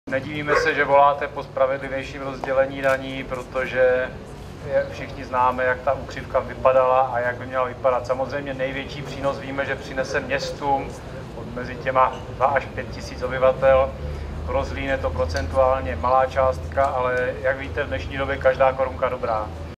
Nedivíme se, že voláte po spravedlivějším rozdělení daní, protože všichni známe, jak ta úkřivka vypadala a jak by měla vypadat. Samozřejmě největší přínos víme, že přinese městům mezi těma 2 až 5 tisíc obyvatel. Pro Zlín je to procentuálně malá částka, ale jak víte, v dnešní době každá korunka dobrá.